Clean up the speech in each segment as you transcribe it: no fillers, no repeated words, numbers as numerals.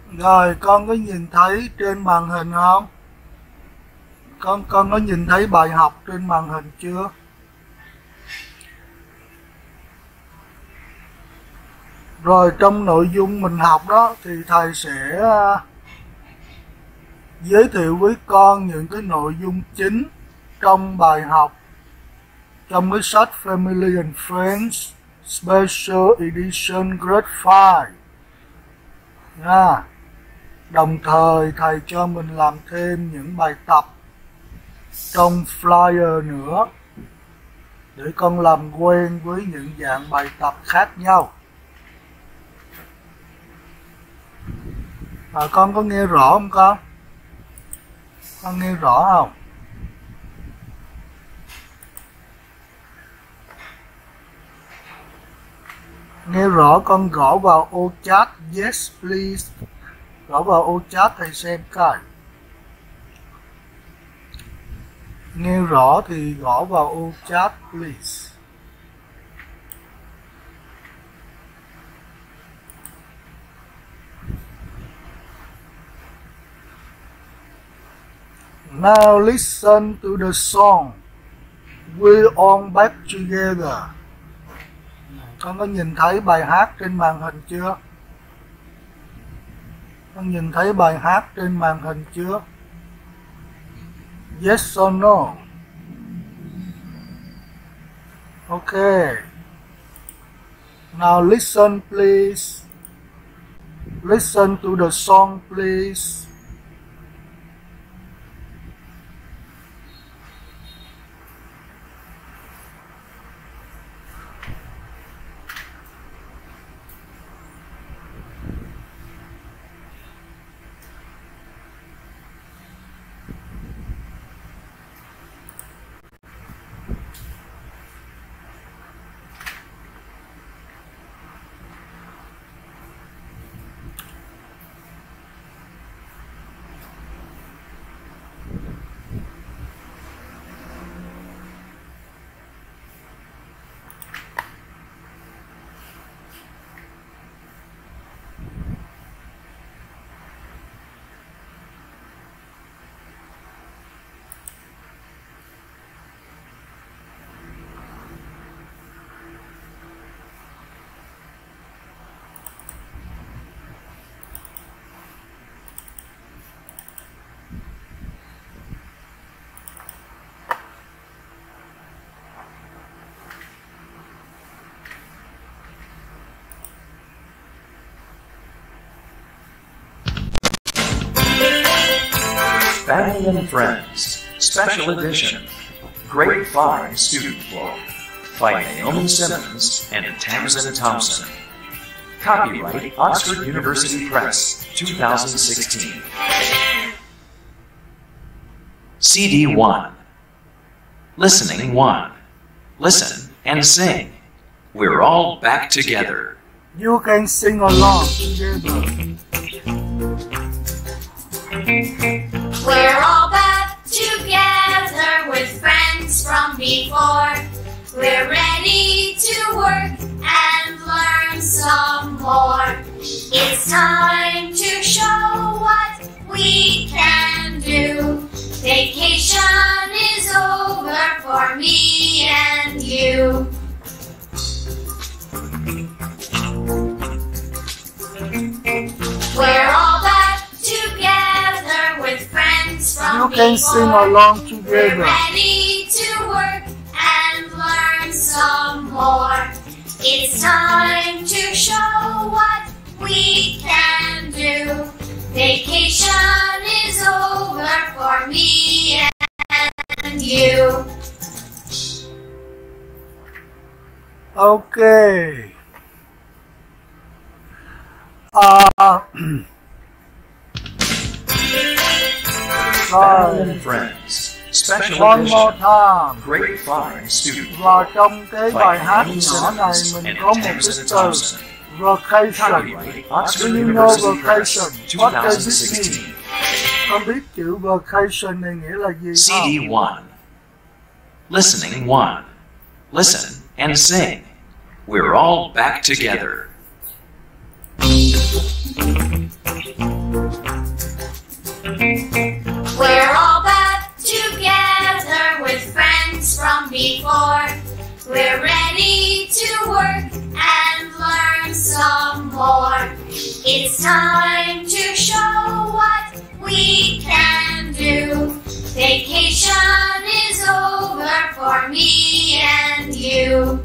Rồi con có nhìn thấy trên màn hình không? Con có nhìn thấy bài học trên màn hình chưa? Rồi trong nội dung mình học đó thì thầy sẽ giới thiệu với con những cái nội dung chính trong bài học, trong cái sách Family and Friends Special Edition Grade 5 nha. Đồng thời thầy cho mình làm thêm những bài tập trong flyer nữa để con làm quen với những dạng bài tập khác nhau. Con có nghe rõ không con? Con nghe rõ không? Nghe rõ con gõ vào ô chat yes please. Gõ vào ô chat thầy xem coi. Nghe rõ thì gõ vào ô chat please. Now listen to the song. We're all back together. Con có nhìn thấy bài hát trên màn hình chưa? Con nhìn thấy bài hát trên màn hình chưa? Yes or no? Okay. Now listen please. Listen to the song please. Family and Friends, Special Edition, Grade 5 Student Book, by Naomi Simmons and Tamsin Thompson. Copyright Oxford University Press, 2016. CD 1. Listening 1. Listen and sing. We're all back together. You can sing along together. We're all back together with friends from before. We're ready to work and learn some more. It's time to show what we can do. Vacation is over for me and you. We're all back together with friends from You can before. sing along We're together. ready to work and learn some more. It's time to show what we can do. Vacation is over for me and you. Okay. Family and Friends, Special One more Edition, time. Grade 5 Student Và Book, trong cái by bài hát Naomi nhỏ này Simmons mình and có một cái Tamsin từ Thompson. vacation. Copyright Oxford Do you know University Press, vacation? What does it mean? 2016. Con biết chữ vacation này nghĩa là gì CD không? 1. Listening 1. Listen and sing. We're all back together. time to show what we can do. Vacation is over for me and you.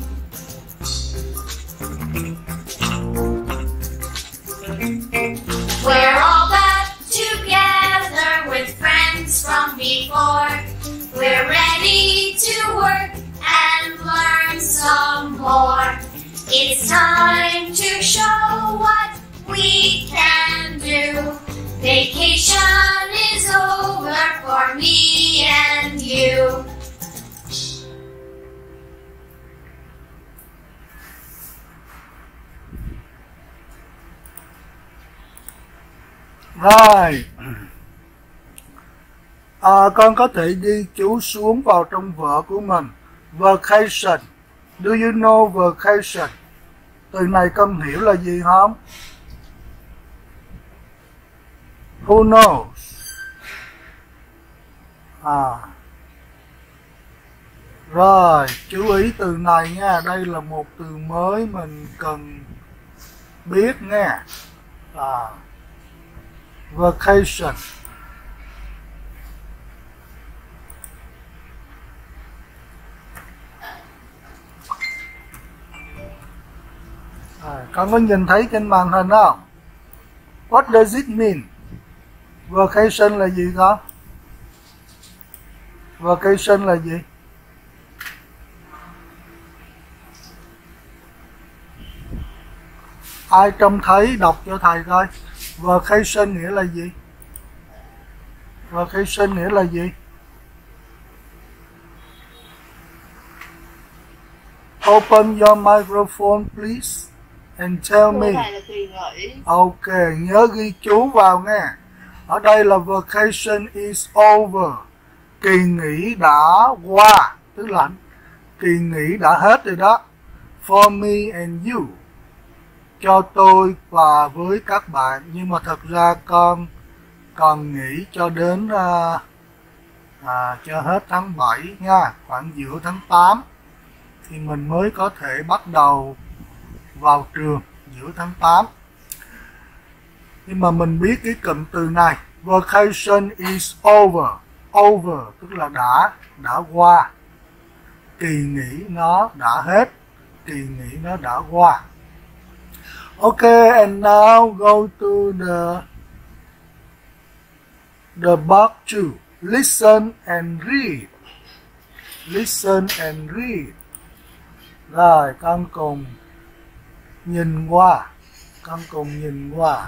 We're all back together with friends from before. We're ready to work and learn some more. It's time to show what we can do. Vacation is over for me and you. Rồi, con có thể ghi chú xuống vào trong vở của mình. Vacation. Do you know vacation? Từ này con hiểu là gì không? Who knows? Rồi, chú ý từ này nha. Đây là một từ mới mình cần biết nha. Vacation. Con có nhìn thấy trên màn hình không? What does it mean? Vacation là gì con? Vacation là gì? Ai trông thấy đọc cho thầy coi. Vacation nghĩa là gì? Vacation nghĩa là gì? Open your microphone please and tell me. Ok, nhớ ghi chú vào nha. Ở đây là vacation is over. Kỳ nghỉ đã qua, tức là kỳ nghỉ đã hết rồi đó. For me and you. Cho tôi và với các bạn. Nhưng mà thật ra con còn nghỉ cho đến cho hết tháng 7 nha. Khoảng giữa tháng 8 thì mình mới có thể bắt đầu vào trường giữa tháng 8. Nhưng mà mình biết cái cụm từ này, vacation is over. Over tức là đã qua. Kỳ nghỉ nó đã hết. Kỳ nghỉ nó đã qua. Okay, and now go to the box 2. Listen and read. Listen and read. Rồi, con cùng nhìn qua. Con cùng nhìn qua.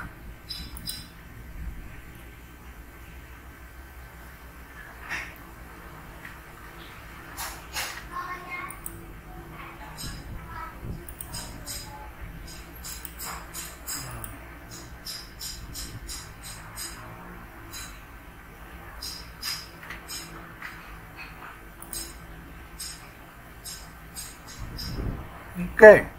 Okay.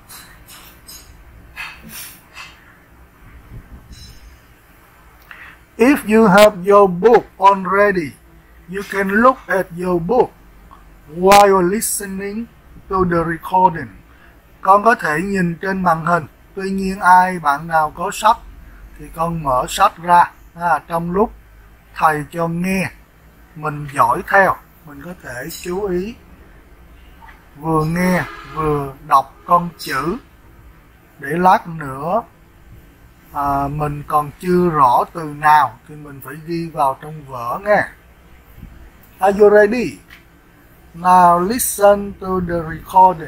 If you have your book already, you can look at your book while listening to the recording. Con có thể nhìn trên màn hình. Tuy nhiên bạn nào có sách thì con mở sách ra trong lúc thầy cho nghe, mình dõi theo, mình có thể chú ý vừa nghe vừa đọc con chữ để lát nữa mình còn chưa rõ từ nào thì mình phải ghi vào trong vở nghe. Are you ready? Now listen to the recording.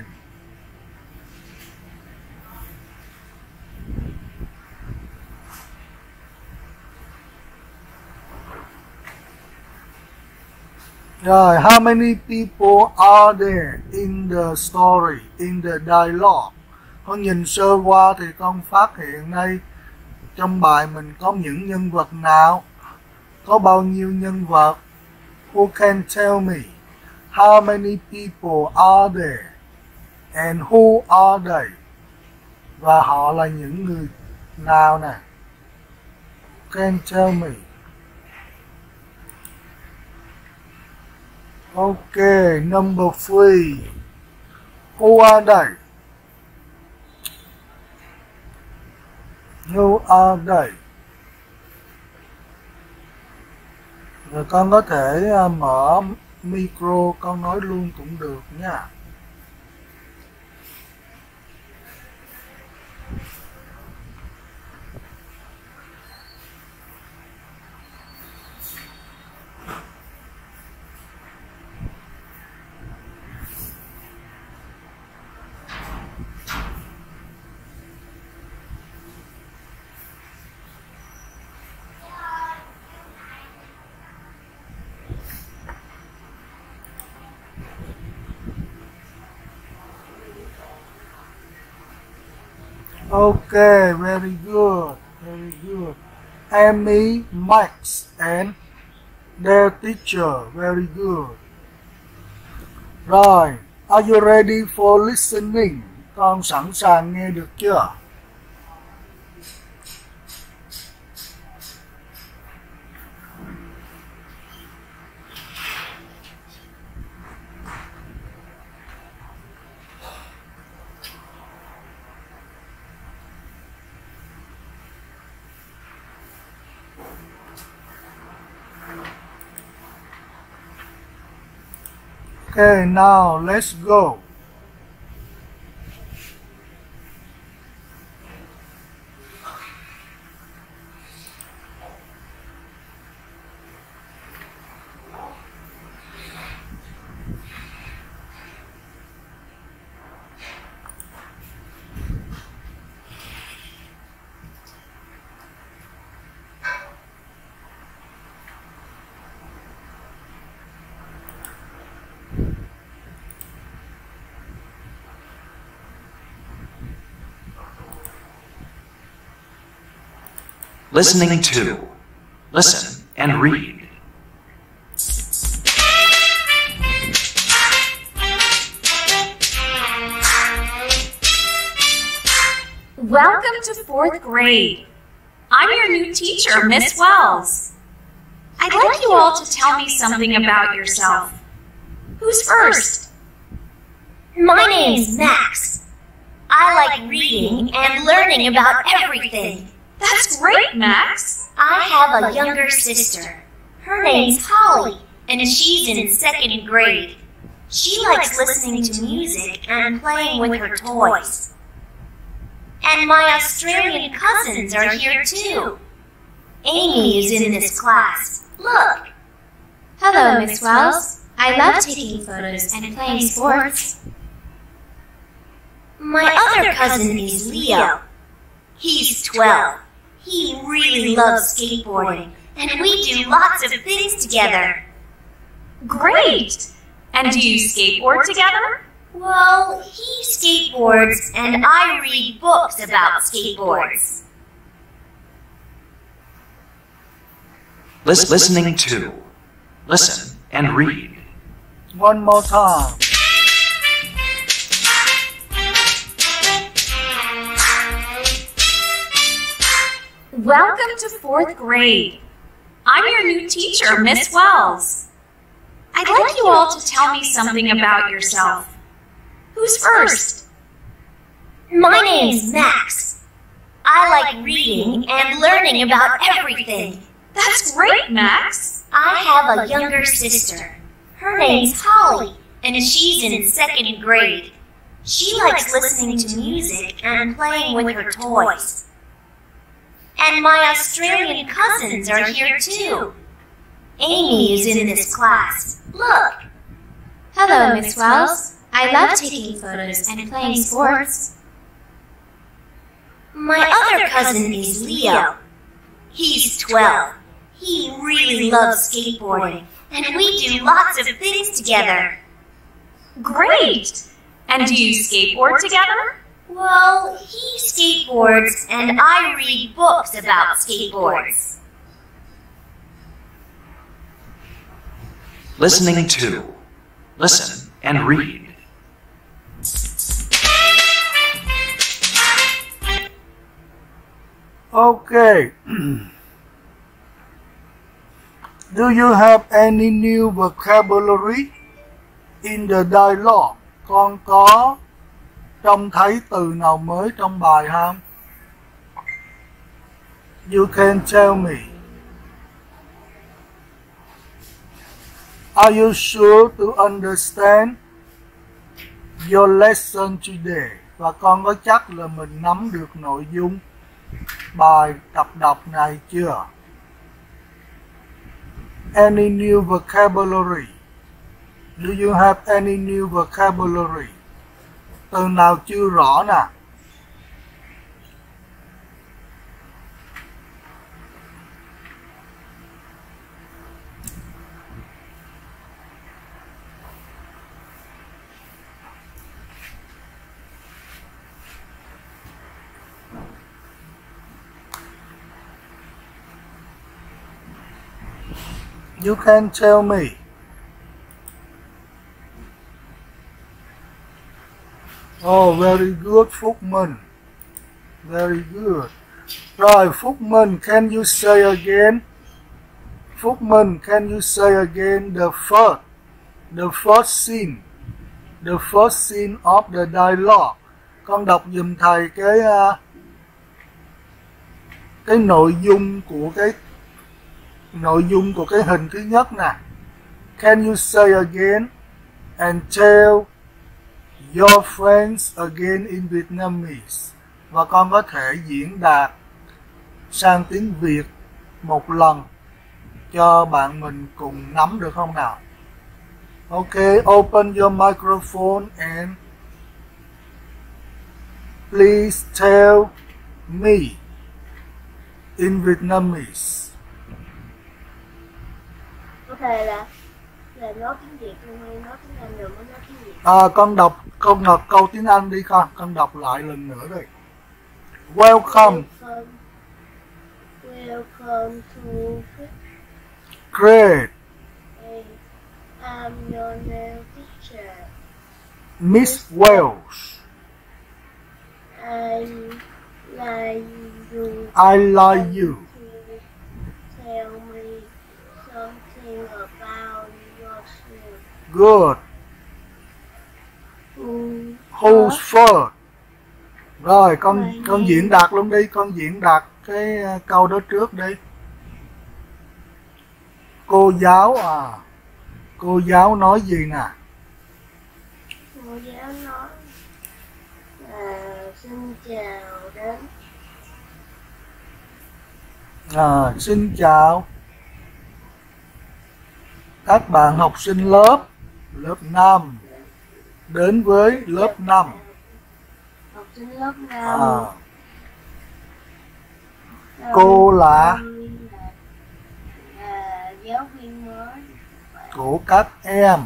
Rồi, how many people are there in the story, in the dialogue? Con nhìn sơ qua thì con phát hiện đây trong bài mình có những nhân vật nào? Có bao nhiêu nhân vật? Who can tell me? How many people are there? And who are they? Và họ là những người nào nè? Can tell me? Okay, number 3. Who are they? Who are they? Rồi con có thể mở micro con nói luôn cũng được nha. Okay, very good, very good. Amy, Max, and their teacher, very good. Rồi, are you ready for listening? Con sẵn sàng nghe được chưa? Okay, now let's go. Listening to. Listen and read. Welcome to 4th grade. I'm your new teacher, Miss Wells. I'd like you all to tell me something about yourself. Who's first? My name's Max. I like reading and learning about everything. That's great, Max. I have a younger sister. Her name's Holly, and she's in 2nd grade. She likes listening to music and playing with her toys. And my Australian cousins are here too. Amy is in this class. Look. Hello, Miss Wells. I love taking photos and playing sports. My other cousin is Leo. He's 12. He really loves skateboarding, and we do lots of things together. Great! And do you skateboard together? Well, he skateboards, and I read books about skateboards. Listening to. Listen and read. One more time. Welcome to 4th grade. I'm your new teacher, Miss Wells. I'd like you all to tell me something about yourself. Who's first? My name's Max. I like reading and learning about everything. That's great, Max. I have a younger sister. Her name's Holly, and she's in 2nd grade. She likes listening to music and playing with her toys. And my Australian cousins are here too. Amy is in this class. Look. Hello, Miss Wells. I love taking photos and playing sports. My other cousin is Leo. He's 12. He really loves skateboarding, and we do lots of things together. Great! And do you skateboard together? Well, he skateboards, and I read books about skateboards. Listening to. Listen and read. Okay. Do you have any new vocabulary in the dialogue? Con có trông thấy từ nào mới trong bài không? You can tell me. Are you sure to understand your lesson today? Và con có chắc là mình nắm được nội dung bài tập đọc này chưa? Any new vocabulary? Do you have any new vocabulary? Từ nào chưa rõ nè? You can tell me. Oh, very good, Phúc Minh. Very good. Rồi, Phúc Minh, can you say again? Phúc Minh, can you say again the first scene? The first scene of the dialogue. Con đọc giùm thầy cái nội dung của cái hình thứ nhất nè. Can you say again and tell your friends again in Vietnamese? Và con có thể diễn đạt sang tiếng Việt một lần cho bạn mình cùng nắm được không nào? Okay, open your microphone and please tell me in Vietnamese. Có thể là nói tiếng Việt không hay nói tiếng Anh rồi mới nói tiếng Việt. Con đọc câu tiếng Anh đi con đọc lại lần nữa đi. Welcome. Welcome to Great. I'm your new teacher. Miss Wells. I like you. I like you. Tell me something about yourself. Good. Who's first? Rồi con diễn đạt luôn đi, con diễn đạt cái câu đó trước đi. Cô giáo nói gì nè? Cô giáo nói xin chào đến. Xin chào các bạn học sinh lớp 5 đến với lớp 5. Học sinh lớp 5. Cô là giáo viên mới của các em.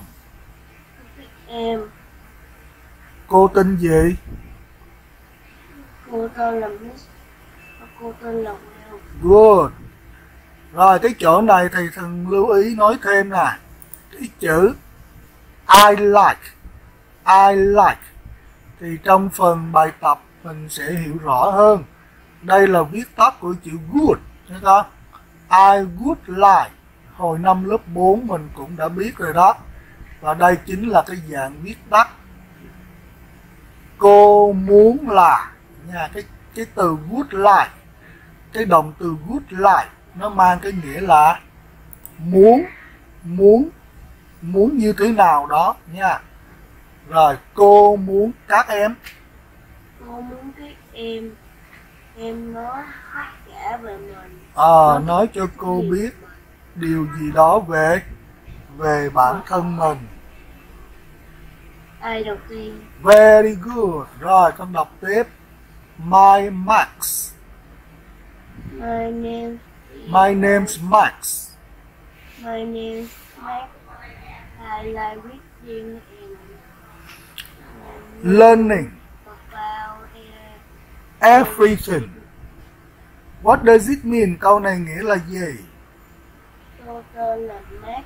Cô tên gì? Cô tên là Miss. Cô tên là Will. Good. Rồi cái chỗ này thầy thường lưu ý nói thêm nè. Cái chữ I like thì trong phần bài tập mình sẽ hiểu rõ hơn. Đây là viết tắt của chữ good, thấy không? I would like. Hồi năm lớp 4 mình cũng đã biết rồi đó. Và đây chính là cái dạng viết tắt. Cô muốn là nha, cái từ would like, cái động từ would like nó mang cái nghĩa là muốn như thế nào đó nha. Rồi cô muốn các em. Cô muốn các em nói tất cả về mình. Nói cho cô biết điều gì đó về bản thân mình. Ai đầu tiên? Very good. Rồi con đọc tiếp. My Max. My name's Max. My name's Max. I like reading and learning about everything. What does it mean? Câu này nghĩa là gì? Tôi tên là Max.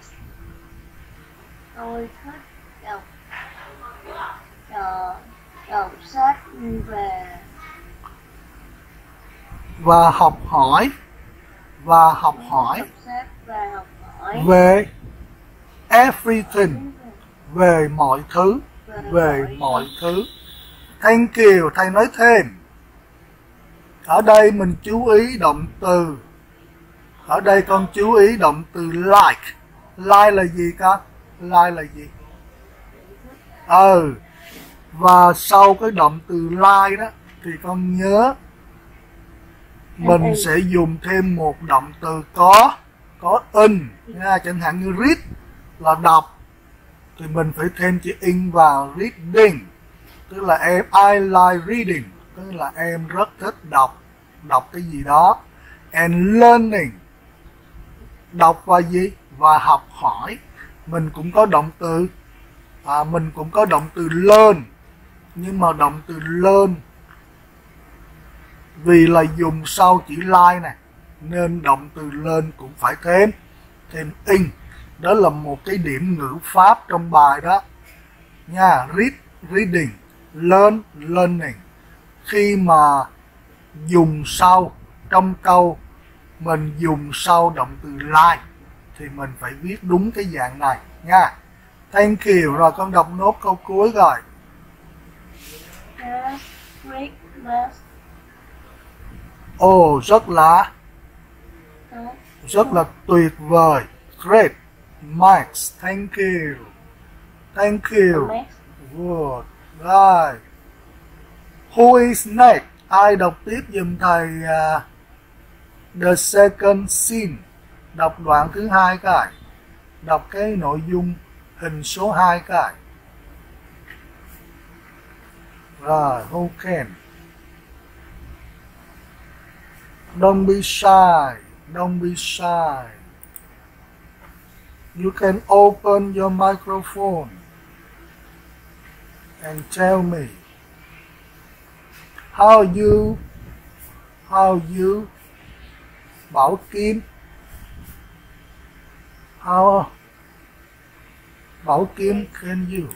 Tôi thích đọc sách và học hỏi về everything, về mọi thứ. Thank you. Thầy nói thêm Ở đây mình chú ý động từ. Ở đây con chú ý động từ like. Like là gì con? Like là gì? Và sau cái động từ like đó thì con nhớ mình sẽ dùng thêm một động từ có in nha, chẳng hạn như read là đọc thì mình phải thêm chữ in vào reading, tức là I like reading, tức là em rất thích đọc cái gì đó. And learning, đọc và gì? Và học hỏi. Mình cũng có động từ learn, nhưng mà động từ learn vì là dùng sau chữ like này nên động từ learn cũng phải thêm in. Đó là một cái điểm ngữ pháp trong bài đó nha. Read, reading, learn, learning. Khi mà dùng sau trong câu mình dùng sau động từ like thì mình phải viết đúng cái dạng này nha. Thank you. Rồi con đọc nốt câu cuối rồi. Rất là tuyệt vời. Great. Max, thank you. Thank you. Good. Right. Who is next? Ai đọc tiếp giùm thầy the second scene. Đọc đoạn thứ hai cái. Đọc cái nội dung hình số 2 cái. Rồi, who can? Don't be shy. Don't be shy. You can open your microphone and tell me how you Bảo Kim, how Bảo Kim can you?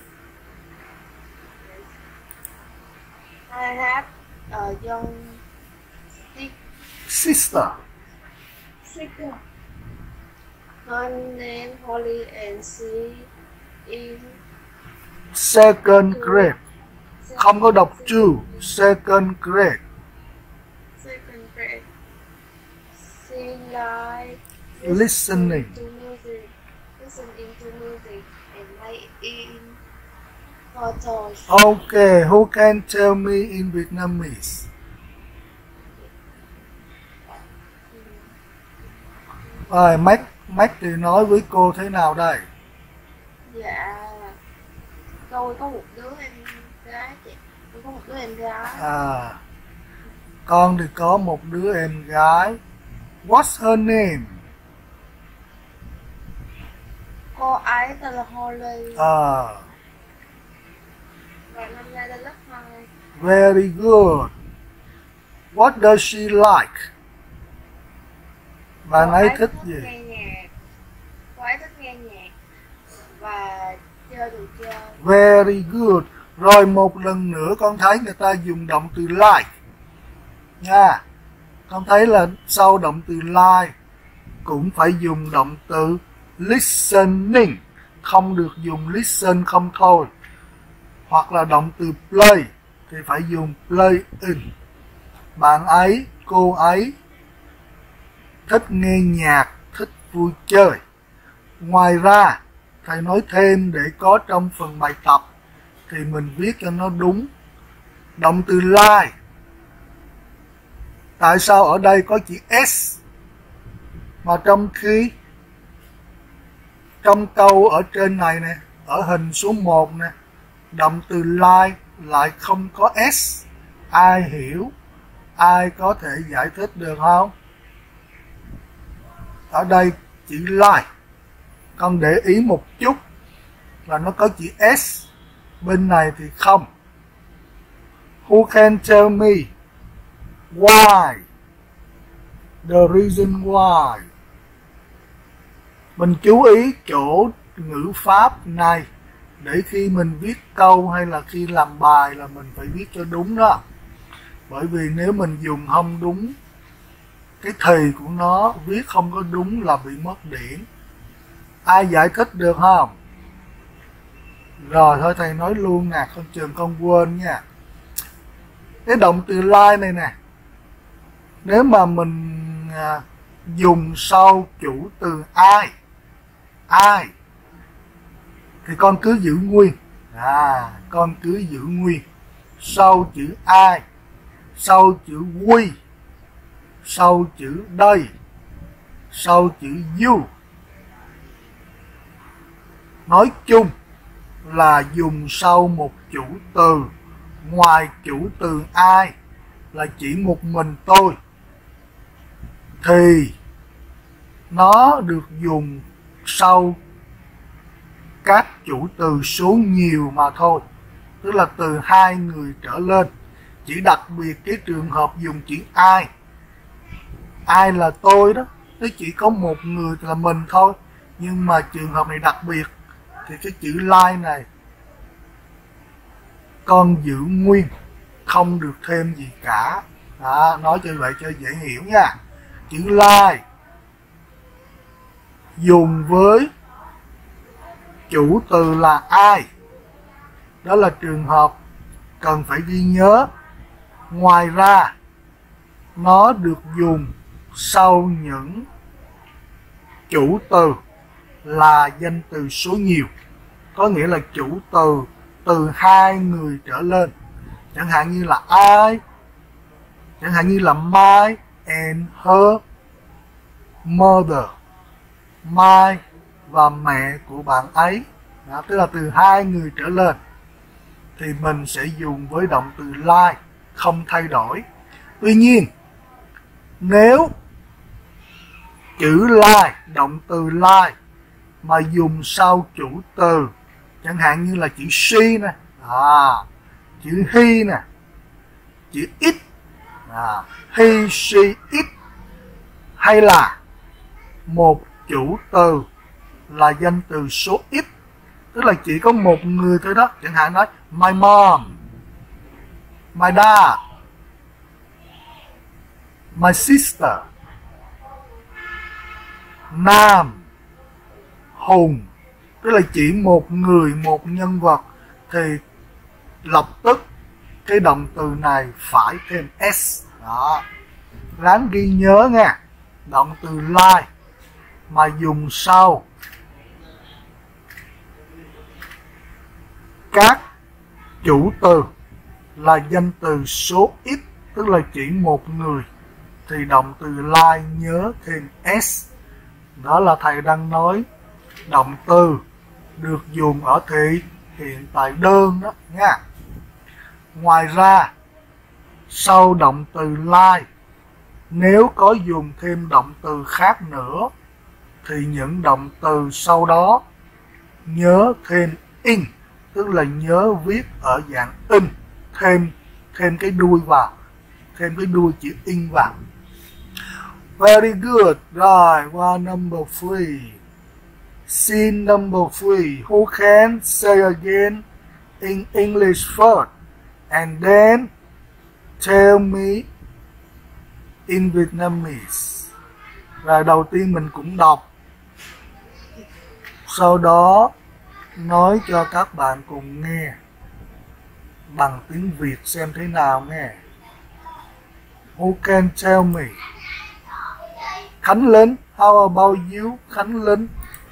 I have a young sister. Her name Holly and she in second grade. Không có đọc two. Second grade. Second grade. She likes listening to music, listening to music and playing her toys. Okay, who can tell me in Vietnamese? Rồi, Mac thì nói với cô thế nào đây? Dạ, tôi có một đứa em gái chị. Tôi có một đứa em gái. Con thì có một đứa em gái. What's her name? Cô ấy tên là Holly. Và năm nay lên lớp 2. Very good. What does she like? Bạn ấy thích gì? Nghe nhạc. Cô ấy thích nghe nhạc và chơi đồ chơi. Very good. Rồi một lần nữa con thấy người ta dùng động từ like nha. Con thấy là sau động từ like cũng phải dùng động từ listening, không được dùng listen không thôi. Hoặc là động từ play thì phải dùng playing. Bạn ấy, cô ấy thích nghe nhạc, thích vui chơi. Ngoài ra, thầy nói thêm để có trong phần bài tập thì mình viết cho nó đúng. Động từ like. Tại sao ở đây có chữ S mà trong khi trong câu ở trên này nè, ở hình số 1 nè, động từ like lại không có S? Ai hiểu? Ai có thể giải thích được không? Ở đây chữ like, con để ý một chút là nó có chữ S, bên này thì không. Who can tell me why? The reason why. Mình chú ý chỗ ngữ pháp này để khi mình viết câu hay là khi làm bài là mình phải viết cho đúng đó. Bởi vì nếu mình dùng không đúng cái thì của nó, viết không có đúng là bị mất điểm. Ai giải thích được không? Rồi thôi thầy nói luôn nè, con trường con quên nha. Cái động từ like này nè, Nếu mà mình dùng sau chủ từ ai thì con cứ giữ nguyên. Con cứ giữ nguyên. Sau chữ ai, sau chữ we, sau chữ they, sau chữ you. Nói chung là dùng sau một chủ từ, ngoài chủ từ ai là chỉ một mình tôi, thì nó được dùng sau các chủ từ số nhiều mà thôi, tức là từ 2 người trở lên. Chỉ đặc biệt cái trường hợp dùng chữ ai là tôi đó, tức chỉ có một người là mình thôi. Nhưng mà trường hợp này đặc biệt thì cái chữ like này con giữ nguyên, không được thêm gì cả. Nói cho vậy cho dễ hiểu nha. Chữ like dùng với chủ từ là ai, đó là trường hợp cần phải ghi nhớ. Ngoài ra nó được dùng sau những chủ từ là danh từ số nhiều, có nghĩa là chủ từ từ 2 người trở lên, chẳng hạn như là I, chẳng hạn như là my and her mother, my và mẹ của bạn ấy. Tức là từ 2 người trở lên thì mình sẽ dùng với động từ like, không thay đổi. Tuy nhiên nếu chữ like, động từ like mà dùng sau chủ từ, chẳng hạn như là chữ she nè, chữ he nè, chữ it, he, she, it, hay là một chủ từ là danh từ số ít, tức là chỉ có một người thôi đó, chẳng hạn nói my mom, my dad, my sister, Nam, Hùng, tức là chỉ một người, một nhân vật, thì lập tức cái động từ này phải thêm s. Ráng ghi nhớ nha. Động từ like mà dùng sau các chủ từ là danh từ số ít, tức là chỉ một người, thì động từ like nhớ thêm s. Đó là thầy đang nói động từ được dùng ở thị hiện tại đơn đó nha. Ngoài ra sau động từ like, nếu có dùng thêm động từ khác nữa thì những động từ sau đó nhớ thêm in, tức là nhớ viết ở dạng in, thêm cái đuôi vào, thêm cái đuôi chữ in vào. Very good. Rồi, qua number 3. Scene number 3. Who can say again in English first and then tell me in Vietnamese? Rồi đầu tiên mình cũng đọc, sau đó nói cho các bạn cùng nghe bằng tiếng Việt xem thế nào nghe. Who can tell me? Khánh Linh, how about you? Khánh Linh.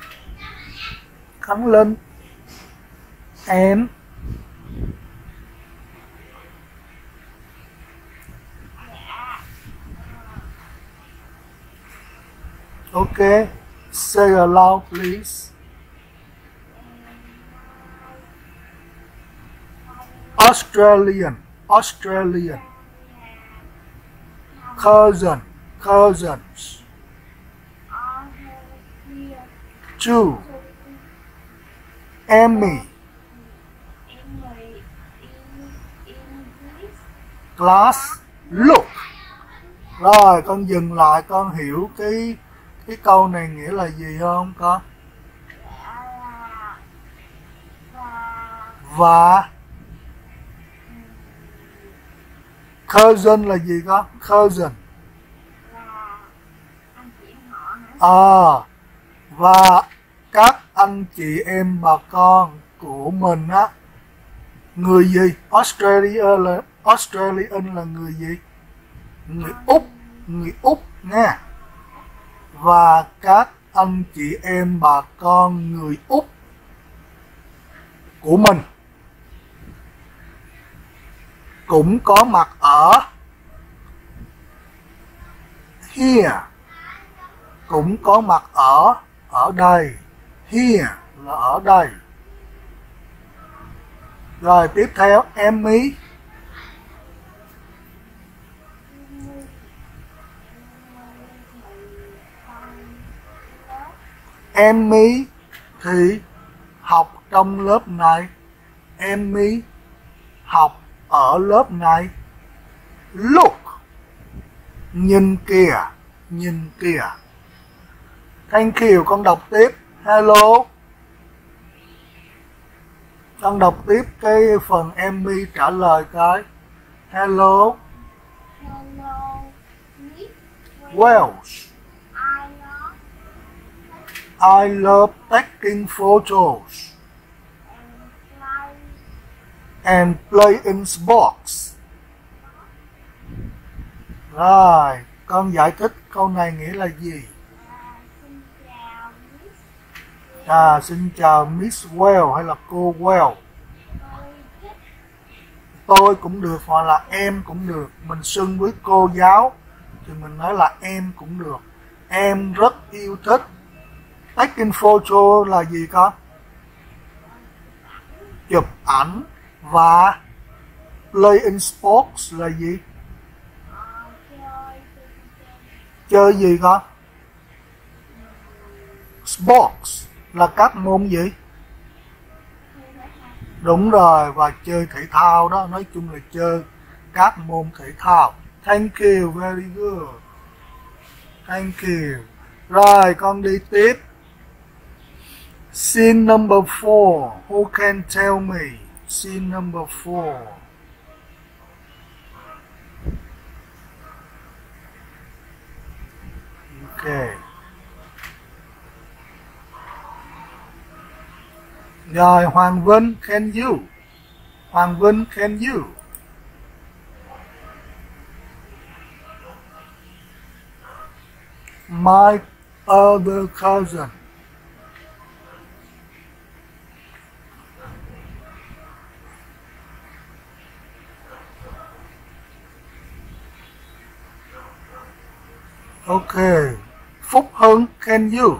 Khánh Linh. And okay, say aloud please. Australian, Australian. Cousin, cousins. 2. Emmy. Class, look. Rồi con dừng lại, con hiểu cái câu này nghĩa là gì không con? Và cousin là gì con? Cousin. Và các anh chị em bà con của mình á, người gì? Australian là người gì? Người Úc. người Úc nha. Và các anh chị em bà con người Úc của mình cũng có mặt ở here, cũng có mặt ở đây. Here là ở đây. Rồi tiếp theo Emmy. Emmy thì học trong lớp này. Emmy học ở lớp này. Look, nhìn kìa, nhìn kìa. Thank you, con đọc tiếp. Hello. Con đọc tiếp cái phần Emmy trả lời cái. Hello. Hello, Miss Wells. I love I love taking photos and and playing sports. Rồi, con giải thích câu này nghĩa là gì? xin chào Miss. Xin chào Miss Well hay là cô Well. Tôi cũng được hoặc là em cũng được. Mình xưng với cô giáo thì mình nói là em cũng được. Em rất yêu thích. Taking photo là gì con? Chụp ảnh. Và playing sports là gì? Chơi gì con? Sports là các môn gì? Đúng rồi, và chơi thể thao đó, nói chung là chơi các môn thể thao. Thank you, very good. Thank you. Rồi, con đi tiếp. Scene number 4. Who can tell me? Scene number 4. Okay. Rồi, Hoàng Vinh, can you? Hoàng Vinh, can you? My other cousin. Okay. Phúc Hưng, can you?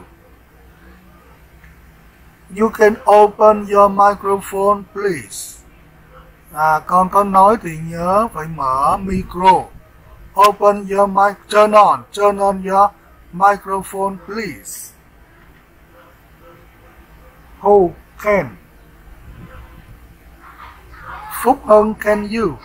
You can open your microphone, please. Con có nói thì nhớ phải mở micro. Open your mic, turn on your microphone, please. Who can? Phúc Hưng, can you?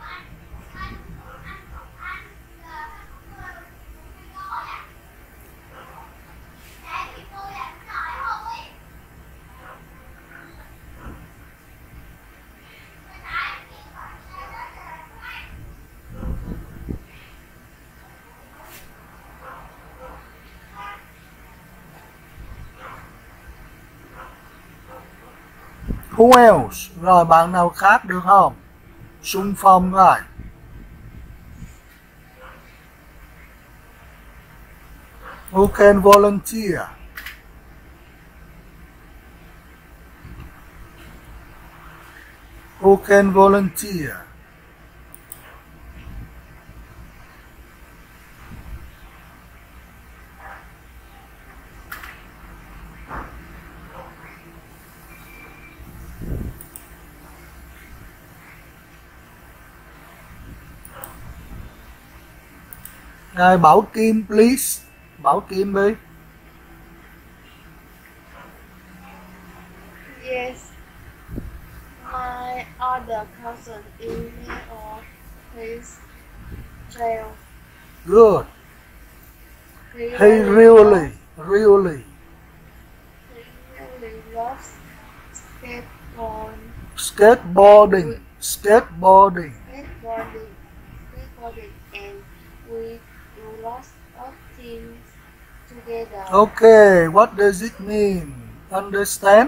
Who else? Rồi bạn nào khác được không? Xung phong rồi. Who can volunteer? Who can volunteer? Rồi Bảo Kim, please. Bảo Kim đi. Yes, my other cousin is me or his child. Good. He He really loves skateboarding, and we do lots of things together. Okay, what does it mean? Understand?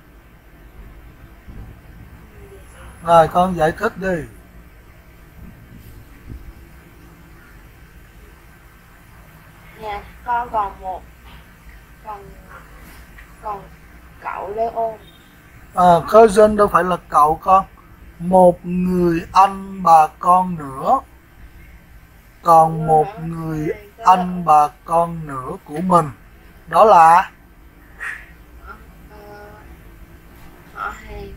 Rồi con giải thích đi. con còn một còn cậu Leon. Cousin đâu phải là cậu con. Một người anh bà con nữa. Còn một người anh bà con nữa của mình. Đó là Họ hàng.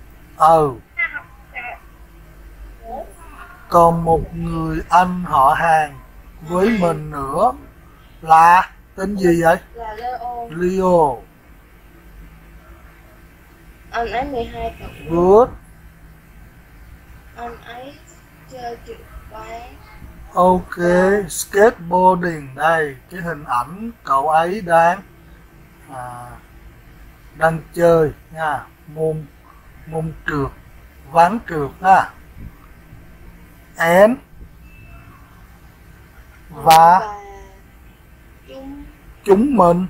Còn một người anh họ hàng với mình nữa là tên gì vậy? Là Leon. Leo. Anh ấy 12 tuổi. Good. Anh ấy chơi trượt ván. Ok, skateboarding. Đây, cái hình ảnh cậu ấy đang chơi nha, môn trượt, ván trượt ha. And và chúng mình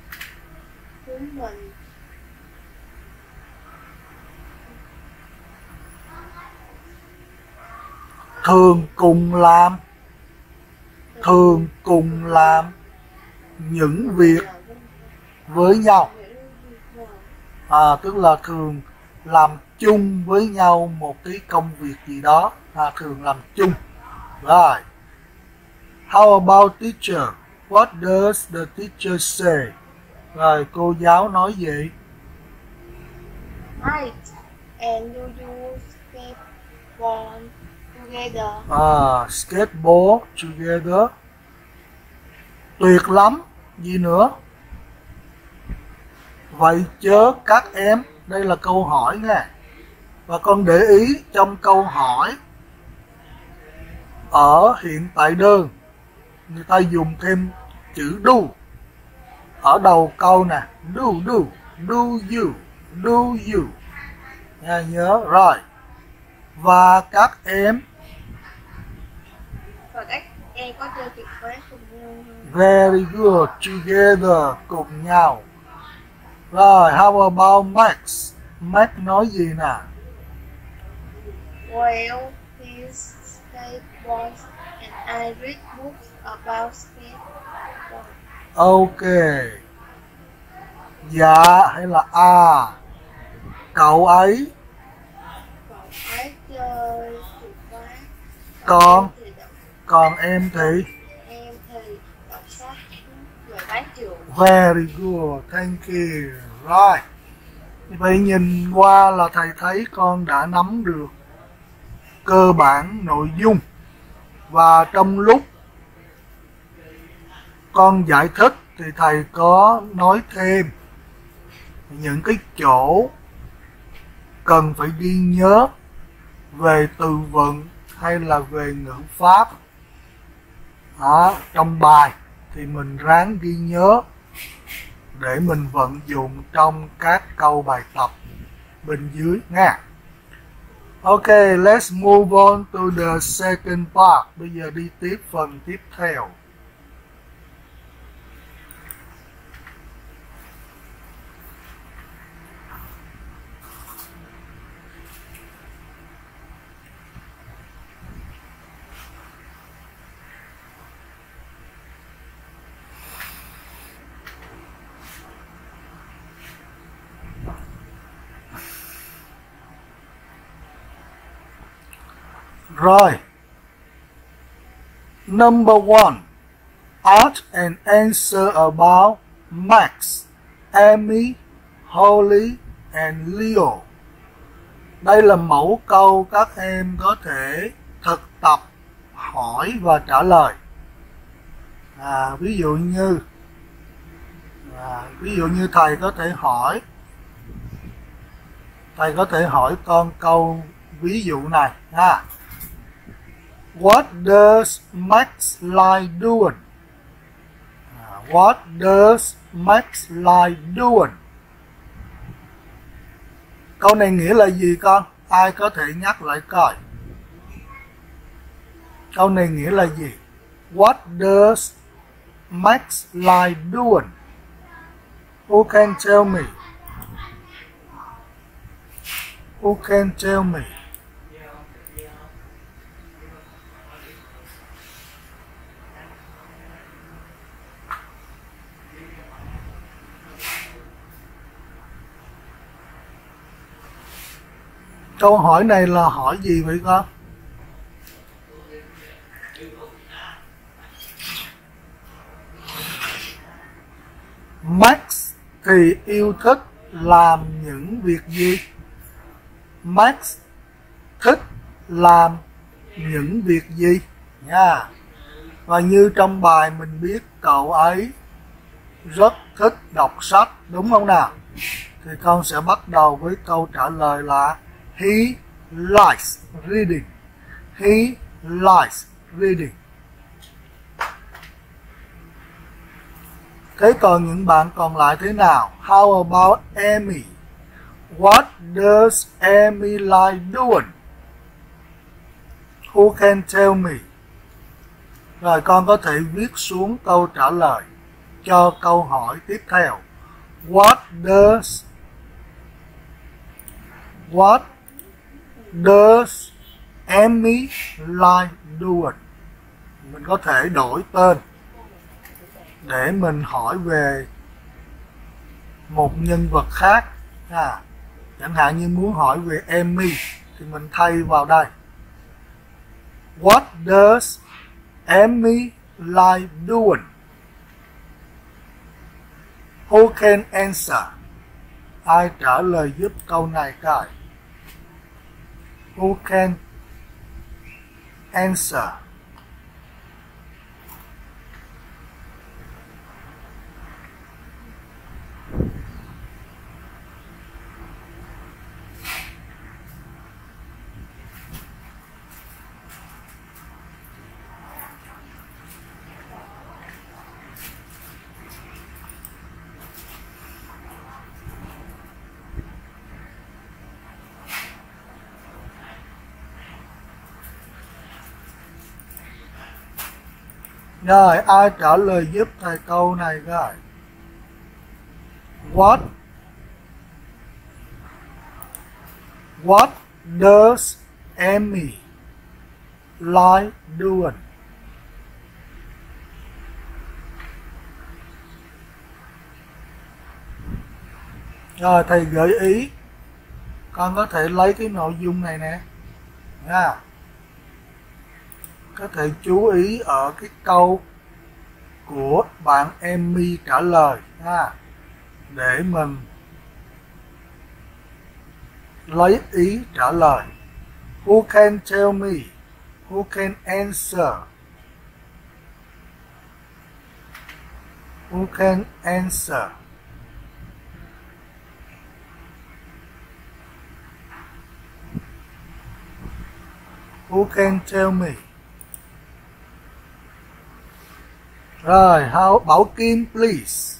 thường cùng làm những việc với nhau. Tức là thường làm chung với nhau một cái công việc gì đó, thường làm chung. Rồi. How about teacher? What does the teacher say? Rồi cô giáo nói gì? Right. And do you skateboard together? Skateboard together. Tuyệt lắm. Gì nữa? Vậy chớ các em. Đây là câu hỏi nha. Và con để ý trong câu hỏi, ở hiện tại đơn, người ta dùng thêm chữ do. Ở đầu câu nè. Do you. Nha, nhớ. Rồi. Và các em có chơi trượt ván cùng nhau. Very good. Together. Cùng nhau. Rồi, how about Max? Max nói gì nè? Well, he skateboards and I read books about skateboard. Ok. Dạ hay là cậu ấy chơi trượt ván. Còn em thì đọc sách về bán trường. Very good, thank you. Rồi. Vậy nhìn qua là thầy thấy con đã nắm được cơ bản nội dung. Và trong lúc con giải thích thì thầy có nói thêm những cái chỗ cần phải ghi nhớ về từ vựng hay là về ngữ pháp. Trong bài thì mình ráng ghi nhớ để mình vận dụng trong các câu bài tập bên dưới nha. Ok, let's move on to the second part. Bây giờ đi tiếp phần tiếp theo. Rồi. Number 1. Ask and answer about Max, Amy, Holly and Leo. Đây là mẫu câu các em có thể thực tập hỏi và trả lời. Ví dụ như thầy có thể hỏi con câu ví dụ này ha. What does Max like doing? What does Max like doing? Câu này nghĩa là gì con? Ai có thể nhắc lại coi? Câu này nghĩa là gì? What does Max like doing? Who can tell me? Who can tell me? Câu hỏi này là hỏi gì vậy con? Max thì yêu thích làm những việc gì? Max thích làm những việc gì nha. Và như trong bài mình biết cậu ấy rất thích đọc sách, đúng không nào? Thì con sẽ bắt đầu với câu trả lời là he likes reading. He likes reading. Thế còn những bạn còn lại thế nào? How about Amy? What does Amy like doing? Who can tell me? Rồi con có thể viết xuống câu trả lời cho câu hỏi tiếp theo. What does Amy like doing? Mình có thể đổi tên để mình hỏi về một nhân vật khác. Chẳng hạn như muốn hỏi về Amy thì mình thay vào đây. What does Amy like doing? Who can answer? Ai trả lời giúp câu này coi? Who can answer? Rồi, ai trả lời giúp thầy câu này coi? What does Amy like doing? Rồi, thầy gợi ý con có thể lấy cái nội dung này nè nha. Có thể chú ý ở cái câu của bạn Amy trả lời ha, để mình lấy ý trả lời. Who can tell me? Who can answer? Who can answer? Who can tell me? Rồi, Bảo Kim, please.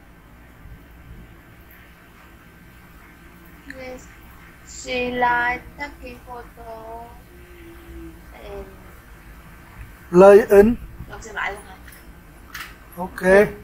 Yes, she likes taking photo and Playing. đọc xem lại luôn hả? Ok.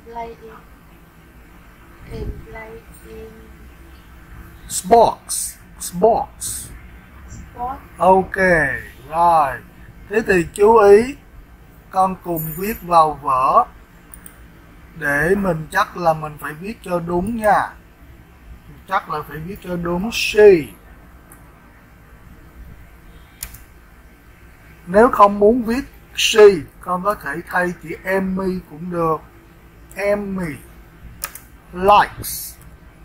And playing Sports. sport. Ok, rồi. Thế thì chú ý con cùng viết vào vở để mình chắc là mình phải viết cho đúng nha. Chắc là phải viết cho đúng she. Nếu không muốn viết she, con có thể thay chữ Amy cũng được. Amy likes.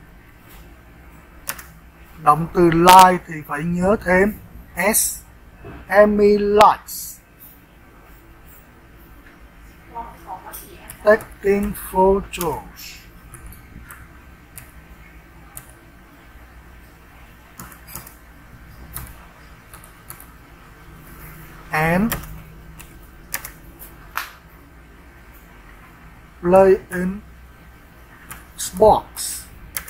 Động từ like thì phải nhớ thêm S. Amy likes taking photos. And playing sports.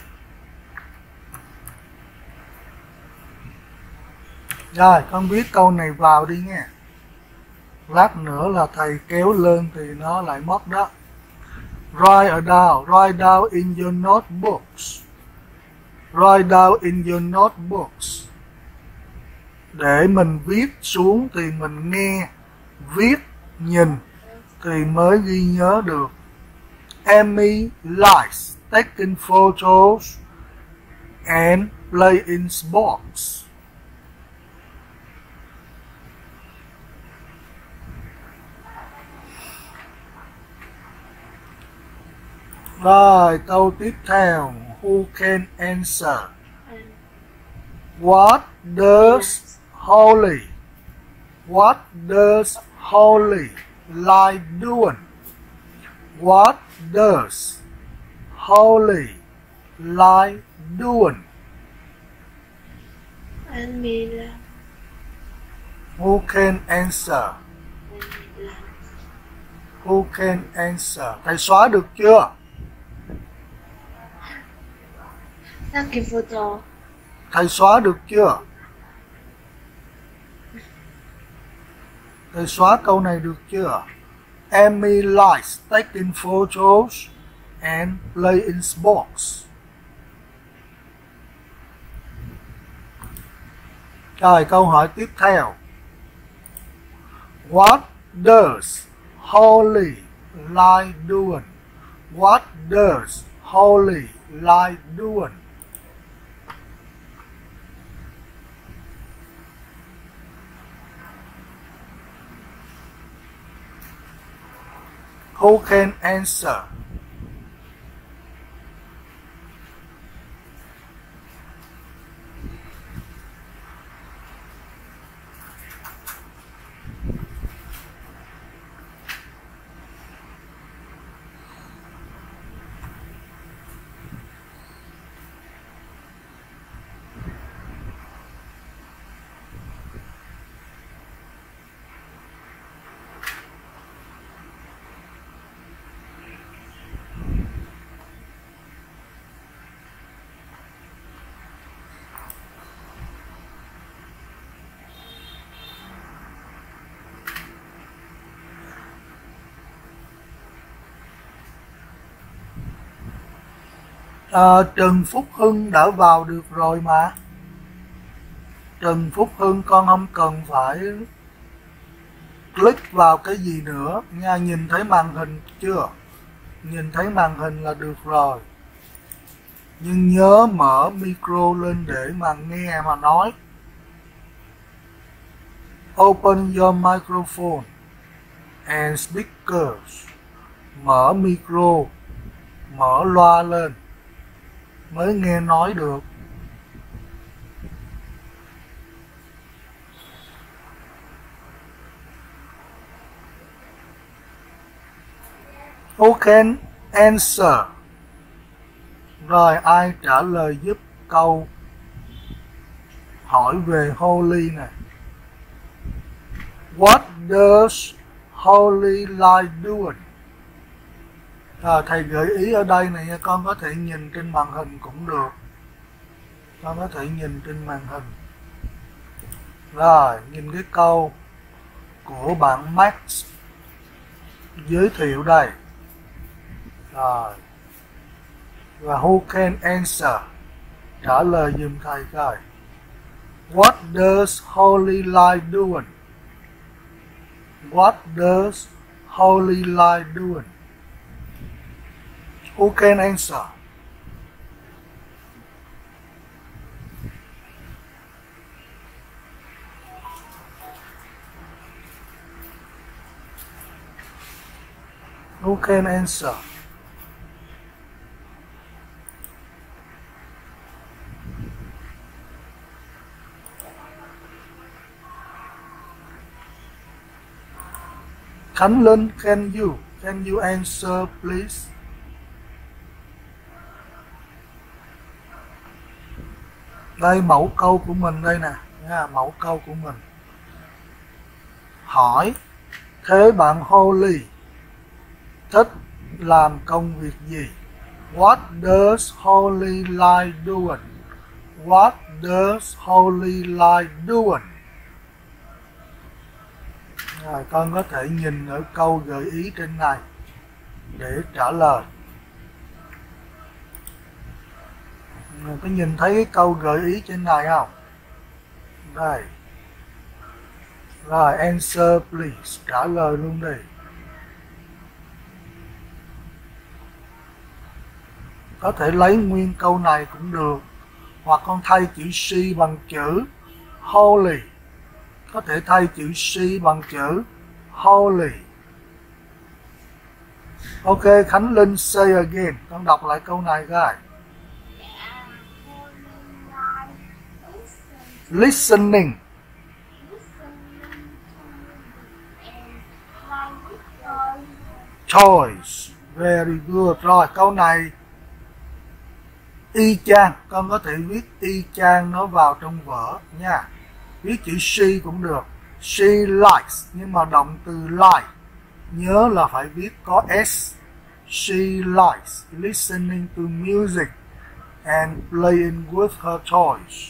Rồi, con viết câu này vào đi nghe. Lát nữa là thầy kéo lên thì nó lại mất đó. Write down in your notebooks. Write down in your notebooks. Để mình viết xuống thì mình nghe, viết, nhìn thì mới ghi nhớ được. Amy likes taking photos and playing sports. Rồi, câu tiếp theo. Who can answer? What does Holly like doing? What does Holly like doing? Anh mì làm. Who can answer? Anh mì làm. Who can answer? Thầy xóa được chưa? Đăng ký photo. Thầy xóa được chưa? Thầy xóa câu này được chưa? Amy likes taking photos and playing sports. Rồi, câu hỏi tiếp theo. What does Holly like doing? What does Holly like doing? Who can answer? Trần Phúc Hưng đã vào được rồi mà. Trần Phúc Hưng con không cần phải click vào cái gì nữa nha. Nhìn thấy màn hình chưa? Nhìn thấy màn hình là được rồi. Nhưng nhớ mở micro lên để mà nghe mà nói. Open your microphone and speakers. Mở micro, mở loa lên mới nghe nói được. Who can answer? Rồi, ai trả lời giúp câu hỏi về Holly này? What does Holly like doing? Thầy gợi ý ở đây này nha, con có thể nhìn trên màn hình cũng được. Con có thể nhìn trên màn hình. Rồi, nhìn cái câu của bạn Max giới thiệu đây. Rồi. Và who can answer? Trả lời giùm thầy coi. What does Holly like doing? What does Holly like doing? Who can answer? Who can answer? Khánh Linh, can you answer please? Đây mẫu câu của mình đây nè, mẫu câu của mình. Hỏi, thế bạn Holly thích làm công việc gì? What does Holly like doing? What does Holly like doing? Rồi, con có thể nhìn ở câu gợi ý trên này để trả lời. Mình có nhìn thấy cái câu gợi ý trên này không? Đây. Rồi, answer please. Trả lời luôn đi. Có thể lấy nguyên câu này cũng được. Hoặc con thay chữ she bằng chữ Holly. Có thể thay chữ she bằng chữ Holly. Ok, Khánh Linh, say again. Con đọc lại câu này coi. Listening. Choice. Very good. Rồi, câu này y chang. Con có thể viết y chang nó vào trong vở nha. Viết chữ she cũng được. She likes. Nhưng mà động từ like nhớ là phải viết có S. She likes listening to music and playing with her toys.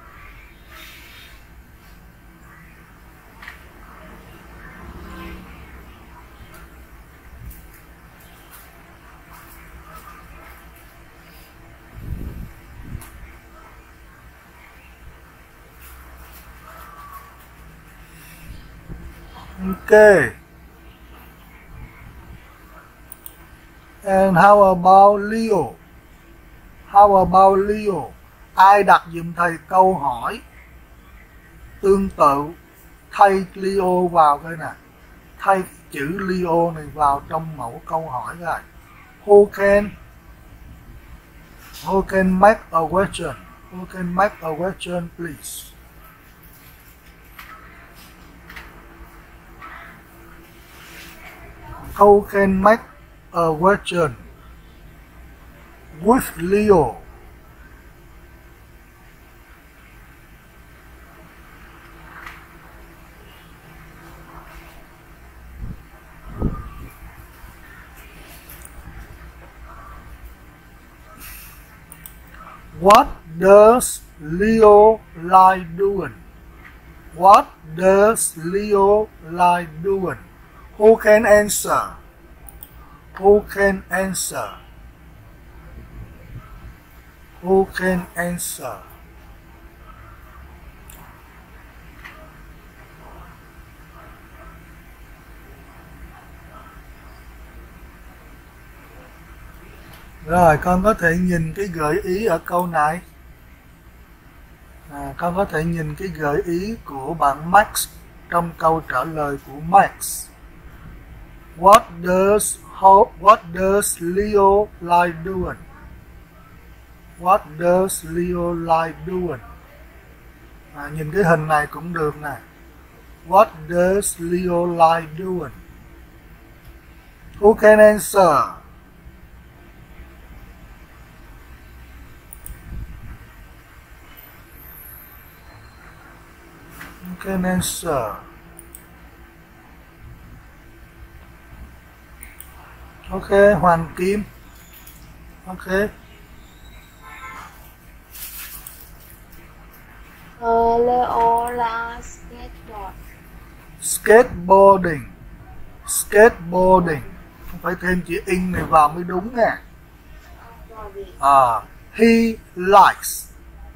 Okay. And how about Leo? How about Leo? Ai đặt giùm thầy câu hỏi tương tự, thay Leo vào coi nè. Thay chữ Leo này vào trong mẫu câu hỏi rồi. Who can make a question? Who can make a question, please? Who can make a question with Leo? What does Leo like doing? What does Leo like doing? Who can answer? Who can answer? Who can answer? Rồi, con có thể nhìn cái gợi ý ở câu này. Con có thể nhìn cái gợi ý của bạn Max trong câu trả lời của Max. What does Leo like doing? What does Leo like doing? Nhìn cái hình này cũng được nè. What does Leo like doing? Who can answer? Who can answer? Ok, Hoàng Kim. Ok. Leo là skateboard. Skateboarding. Skateboarding. Không phải thêm chữ in này vào mới đúng nè. He likes.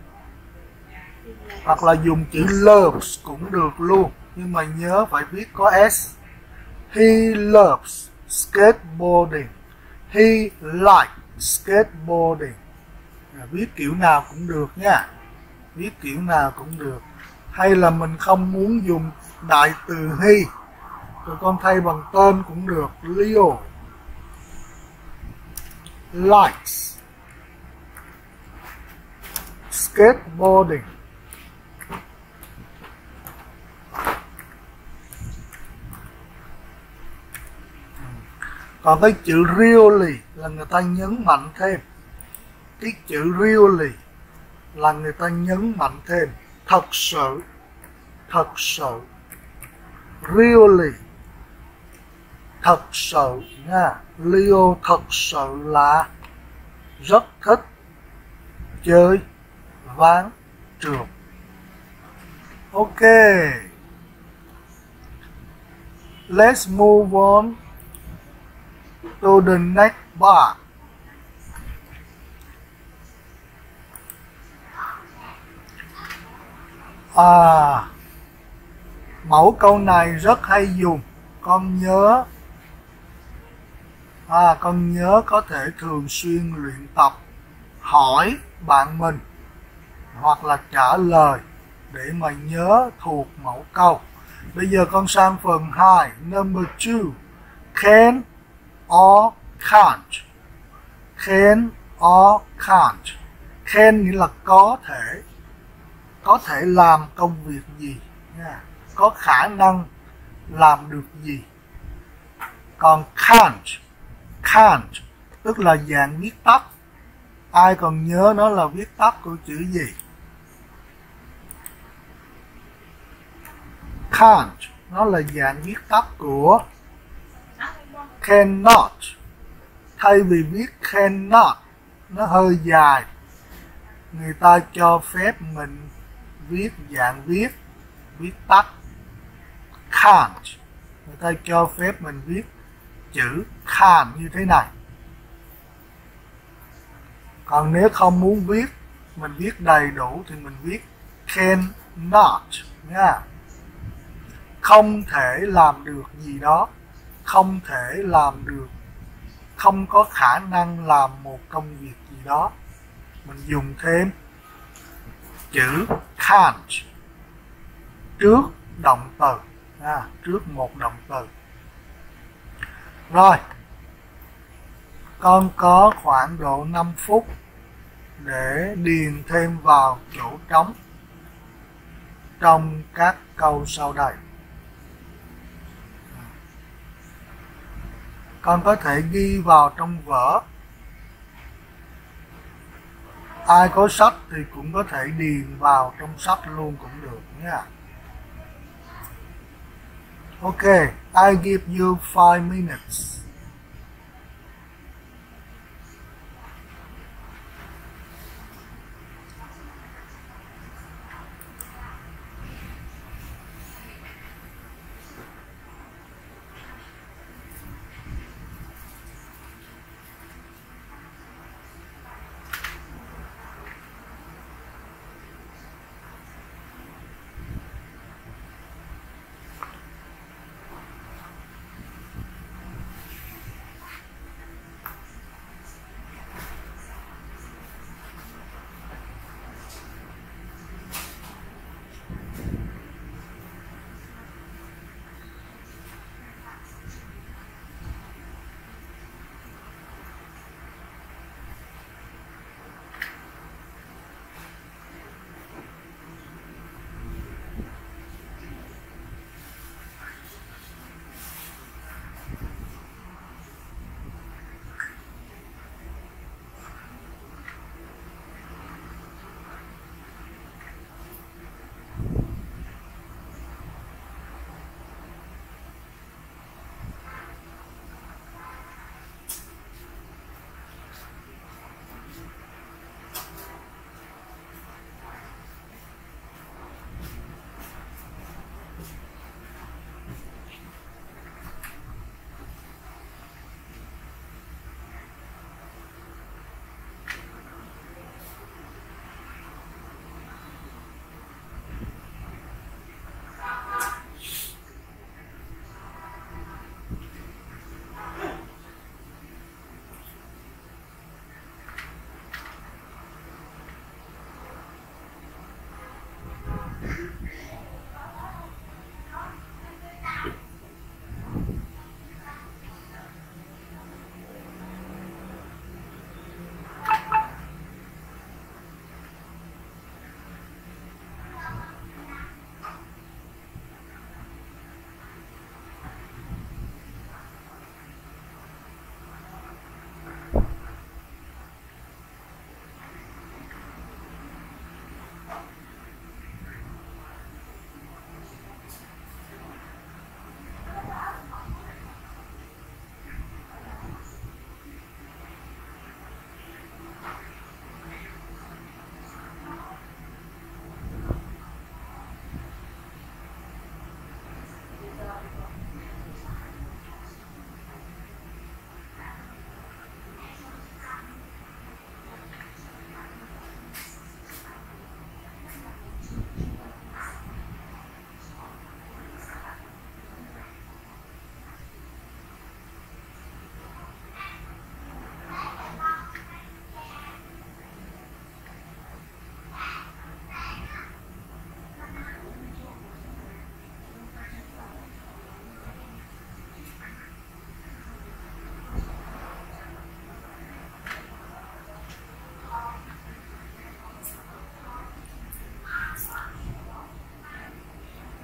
Hoặc là dùng chữ loves cũng được luôn. Nhưng mà nhớ phải viết có S. He loves skateboarding. He likes skateboarding. Viết kiểu nào cũng được nha. Viết kiểu nào cũng được. Hay là mình không muốn dùng đại từ he, rồi con thay bằng tên cũng được. Leo likes skateboarding. Còn cái chữ really là người ta nhấn mạnh thêm. Cái chữ really là người ta nhấn mạnh thêm. Thật sự. Thật sự. Really. Thật sự nha. Leo thật sự là rất thích chơi ván trượt. Ok. Let's move on to the next part. Mẫu câu này rất hay dùng. Con nhớ có thể thường xuyên luyện tập hỏi bạn mình hoặc là trả lời để mà nhớ thuộc mẫu câu. Bây giờ con sang phần 2, number 2. Can or can't. Can or can't. Can nghĩa là có thể làm công việc gì nha, có khả năng làm được gì. Còn can't tức là dạng viết tắt. Ai còn nhớ nó là viết tắt của chữ gì? Can't nó là dạng viết tắt của cannot. Thay vì viết cannot nó hơi dài, người ta cho phép mình viết dạng viết tắt can't. Người ta cho phép mình viết chữ can như thế này. Còn nếu không muốn viết, mình viết đầy đủ thì mình viết cannot nha. Không thể làm được gì đó, không thể làm được, không có khả năng làm một công việc gì đó, mình dùng thêm chữ can't trước động từ, trước một động từ. Rồi, con có khoảng độ 5 phút để điền thêm vào chỗ trống trong các câu sau đây. Con có thể ghi vào trong vở. Ai có sách thì cũng có thể điền vào trong sách luôn cũng được nha. Ok, I give you 5 minutes.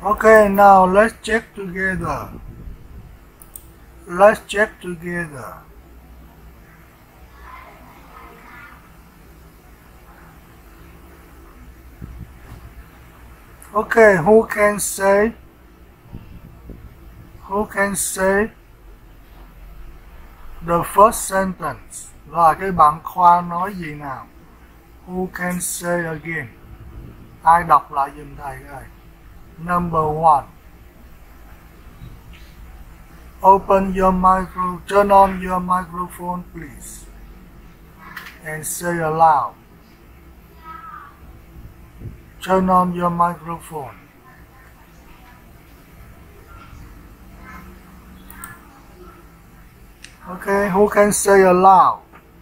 Okay, now let's check together. Let's check together. Okay, who can say the first sentence? Rồi cái bạn Khoa nói gì nào? Who can say again? Ai đọc lại giùm thầy ơi. Number 1. Open your micro, turn on your microphone please. And say aloud. Turn on your microphone. Okay, who can say aloud?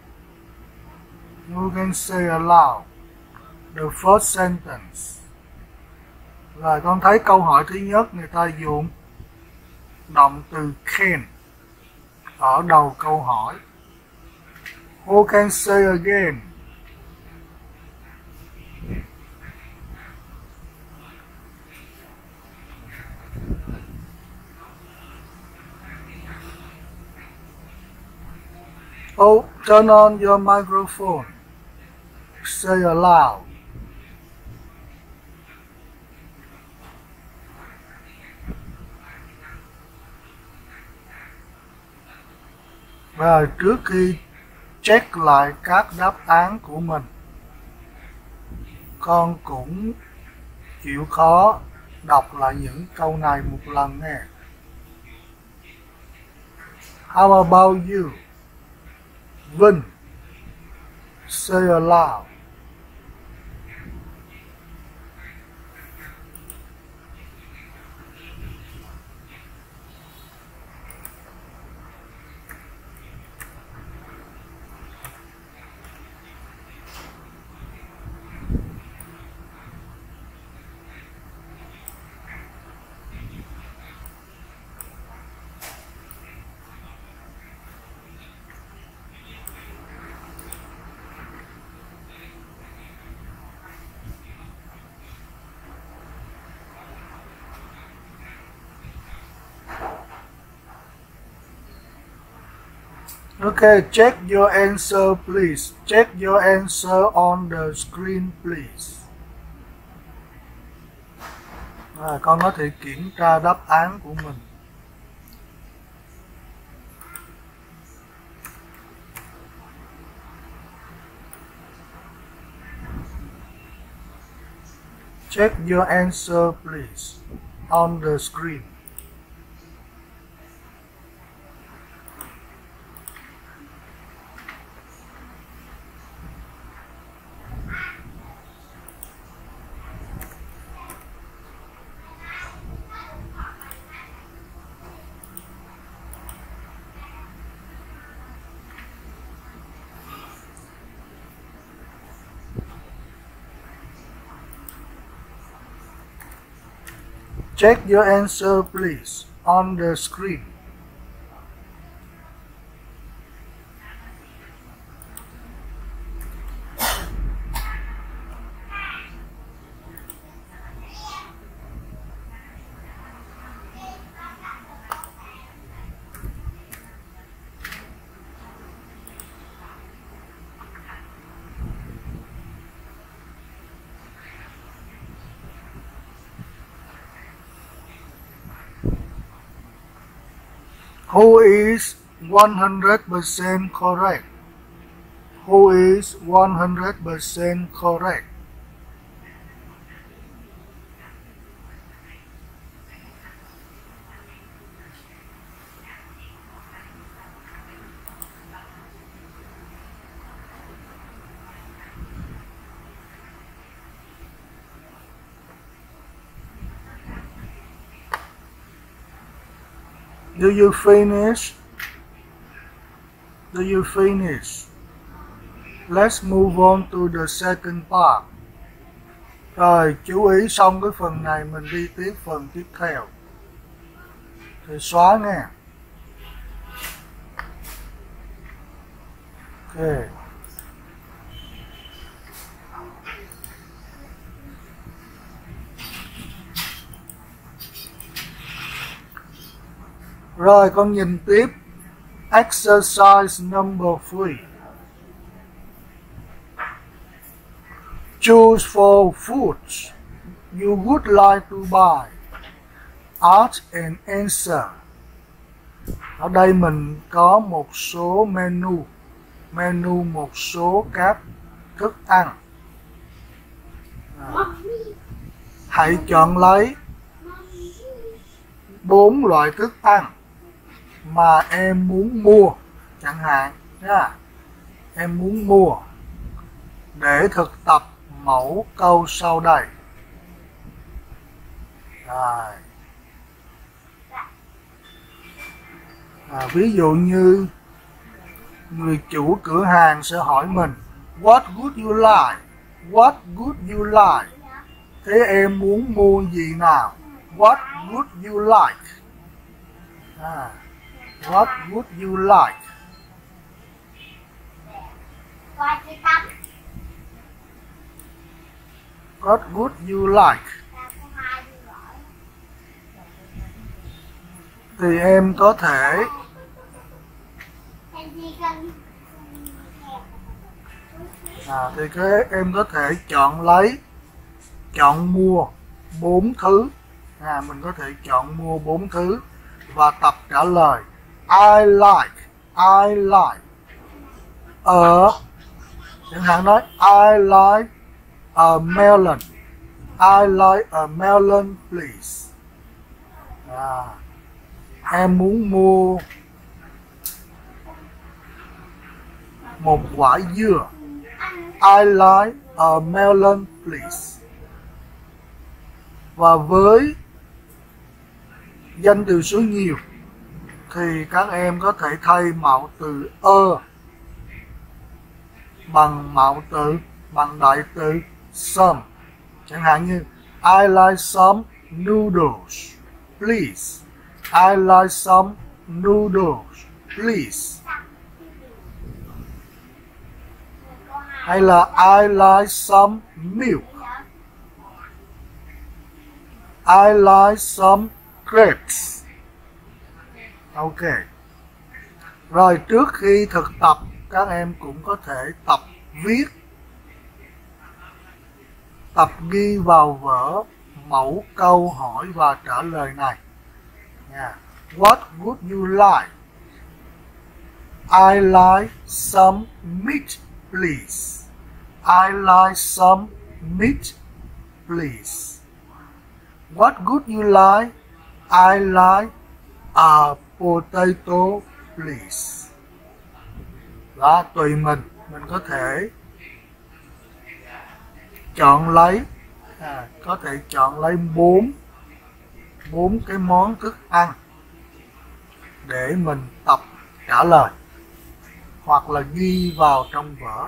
Who can say aloud the first sentence? Rồi con thấy câu hỏi thứ nhất người ta dùng động từ can ở đầu câu hỏi. Who can say again? Oh, turn on your microphone. Say aloud. Rồi trước khi check lại các đáp án của mình, con cũng chịu khó đọc lại những câu này một lần nè. How about you? Vinh, say aloud. Okay, check your answer please. Check your answer on the screen please. Rồi, con có thể kiểm tra đáp án của mình. Check your answer please on the screen. Check your answer please on the screen. Who is 100% correct? Who is 100% correct? Do you finish? Do you finish? Let's move on to the second part. Rồi, chú ý xong cái phần này mình đi tiếp phần tiếp theo. Thì xóa nghe. Ok. Rồi con nhìn tiếp. Exercise number 3. Choose four foods you would like to buy. Ask and answer. Ở đây mình có một số menu một số các thức ăn. Hãy chọn lấy 4 loại thức ăn mà em muốn mua chẳng hạn nha. Em muốn mua để thực tập mẫu câu sau đây. Rồi. Ví dụ như người chủ cửa hàng sẽ hỏi mình What would you like? What would you like? Thế em muốn mua gì nào? What would you like? What would you like? What would you like? Thì em có thể em có thể chọn mua 4 thứ. Mình có thể chọn mua 4 thứ và tập trả lời. I like. Chẳng hạn nói I like a melon. I like a melon, please. Em muốn mua một quả dưa. I like a melon, please. Và với danh từ số nhiều thì các em có thể thay mạo từ bằng đại từ some. Chẳng hạn như I like some noodles, please. I like some noodles, please. Hay là I like some milk. I like some grapes. Ok. Rồi trước khi thực tập, các em cũng có thể tập viết, tập ghi vào vở mẫu câu hỏi và trả lời này. What would you like? I like some meat, please. I like some meat, please. What would you like? I like a potato, please. Đó, tùy mình có thể chọn lấy bốn cái món thức ăn để mình tập trả lời hoặc là ghi vào trong vở.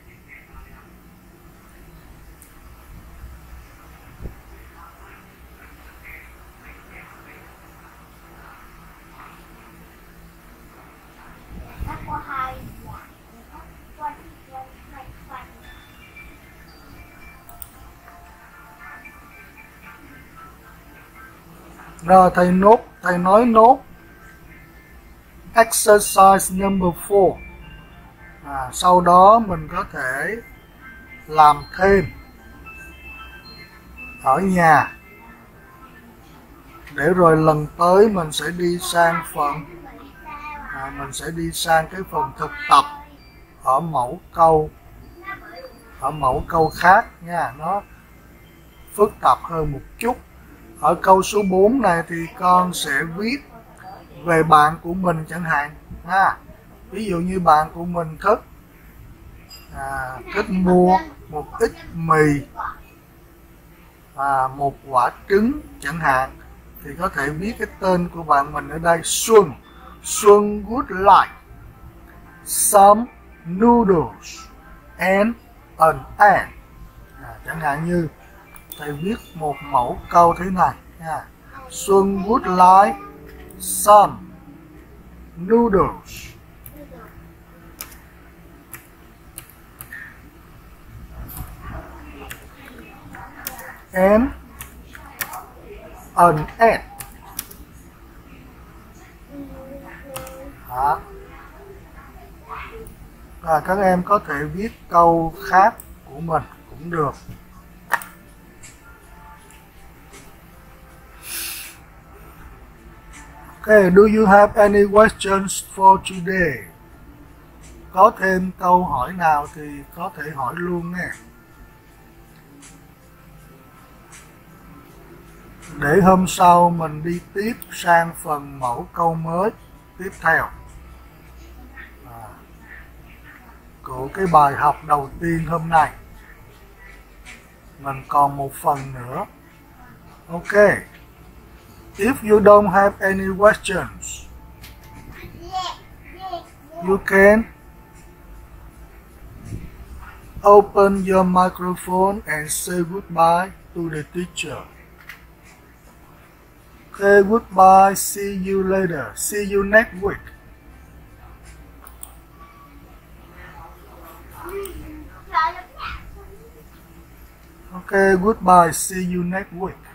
Rồi thầy nói nốt exercise number 4. Sau đó mình có thể làm thêm ở nhà để rồi lần tới mình sẽ đi sang cái phần thực tập ở mẫu câu khác nha, nó phức tạp hơn một chút. Ở câu số 4 này thì con sẽ viết về bạn của mình chẳng hạn. Ví dụ như bạn của mình thích mua một ít mì và một quả trứng chẳng hạn, thì có thể viết cái tên của bạn mình ở đây. Xuân would like some noodles and an egg. Chẳng hạn như thầy viết một mẫu câu thế này nha. Xuân would like some noodles and an egg. Các em có thể viết câu khác của mình cũng được. Okay, do you have any questions for today? Có thêm câu hỏi nào thì có thể hỏi luôn nha. Để hôm sau mình đi tiếp sang phần mẫu câu mới tiếp theo của cái bài học đầu tiên hôm nay. Mình còn một phần nữa. Ok. If you don't have any questions, you can open your microphone and say goodbye to the teacher. Okay, goodbye. See you later. See you next week. Okay, goodbye. See you next week.